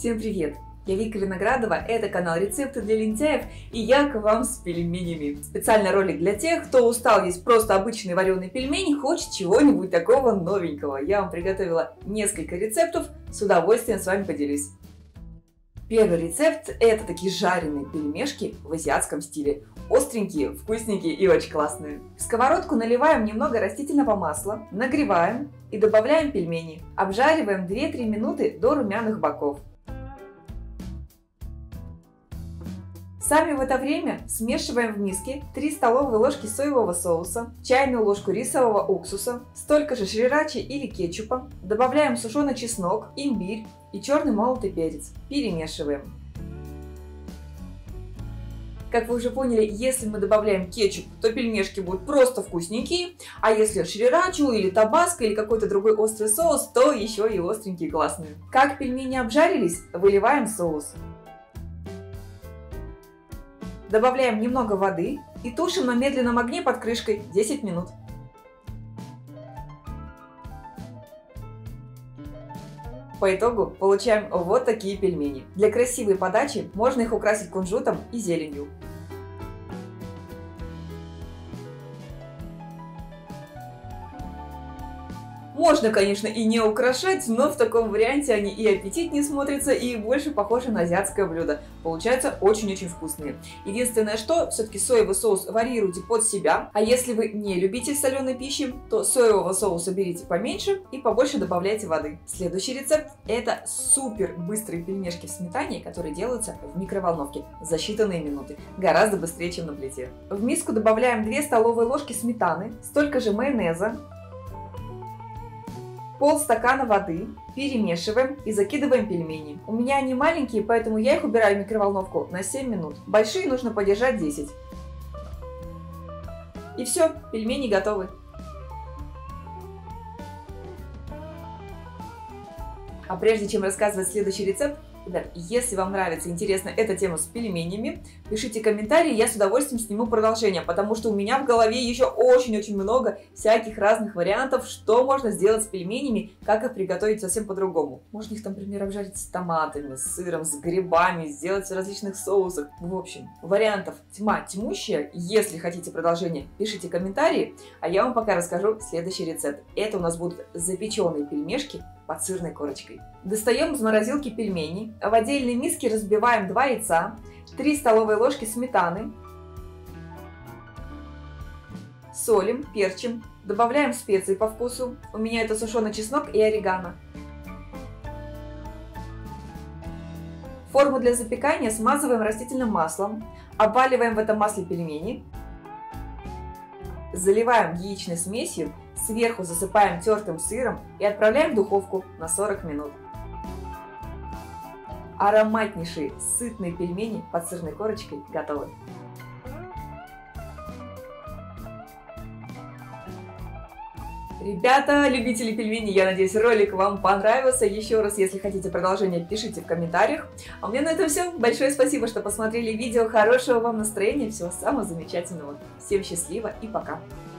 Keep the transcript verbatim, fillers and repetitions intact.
Всем привет! Я Вика Виноградова, это канал Рецепты для лентяев, и я к вам с пельменями. Специальный ролик для тех, кто устал есть просто обычные вареные пельмени, хочет чего-нибудь такого новенького. Я вам приготовила несколько рецептов, с удовольствием с вами поделюсь. Первый рецепт – это такие жареные пельмешки в азиатском стиле. Остренькие, вкусненькие и очень классные. В сковородку наливаем немного растительного масла, нагреваем и добавляем пельмени. Обжариваем две-три минуты до румяных боков. Сами в это время смешиваем в миске три столовые ложки соевого соуса, чайную ложку рисового уксуса, столько же шрирачи или кетчупа, добавляем сушеный чеснок, имбирь и черный молотый перец. Перемешиваем. Как вы уже поняли, если мы добавляем кетчуп, то пельмешки будут просто вкусненькие, а если шрирачу или табаско или какой-то другой острый соус, то еще и остренькие и классные. Как пельмени обжарились, выливаем соус. Добавляем немного воды и тушим на медленном огне под крышкой десять минут. По итогу получаем вот такие пельмени. Для красивой подачи можно их украсить кунжутом и зеленью. Можно, конечно, и не украшать, но в таком варианте они и аппетитнее смотрятся, и больше похожи на азиатское блюдо. Получаются очень-очень вкусные. Единственное, что все-таки соевый соус варьируйте под себя. А если вы не любите соленой пищи, то соевого соуса берите поменьше и побольше добавляйте воды. Следующий рецепт – это супер быстрые пельмешки в сметане, которые делаются в микроволновке за считанные минуты. Гораздо быстрее, чем на плите. В миску добавляем две столовые ложки сметаны, столько же майонеза, полстакана воды, перемешиваем и закидываем пельмени. У меня они маленькие, поэтому я их убираю в микроволновку на семь минут. Большие нужно подержать десять. И все, пельмени готовы. А прежде чем рассказывать следующий рецепт, ребят, если вам нравится, интересна эта тема с пельменями, пишите комментарии, я с удовольствием сниму продолжение, потому что у меня в голове еще очень-очень много всяких разных вариантов, что можно сделать с пельменями, как их приготовить совсем по-другому. Можно их, например, обжарить с томатами, с сыром, с грибами, сделать в различных соусах. В общем, вариантов тьма тьмущая. Если хотите продолжение, пишите комментарии, а я вам пока расскажу следующий рецепт. Это у нас будут запеченные пельмешки под сырной корочкой. Достаем из морозилки пельмени. В отдельной миске разбиваем два яйца, три столовые ложки сметаны, солим, перчим, добавляем специи по вкусу. У меня это сушеный чеснок и орегано. Форму для запекания смазываем растительным маслом, обваливаем в этом масле пельмени, заливаем яичной смесью, сверху засыпаем тертым сыром и отправляем в духовку на сорок минут. Ароматнейшие сытные пельмени под сырной корочкой готовы. Ребята, любители пельменей, я надеюсь, ролик вам понравился. Еще раз, если хотите продолжение, пишите в комментариях. А у меня на этом все. Большое спасибо, что посмотрели видео. Хорошего вам настроения, всего самого замечательного. Всем счастливо и пока!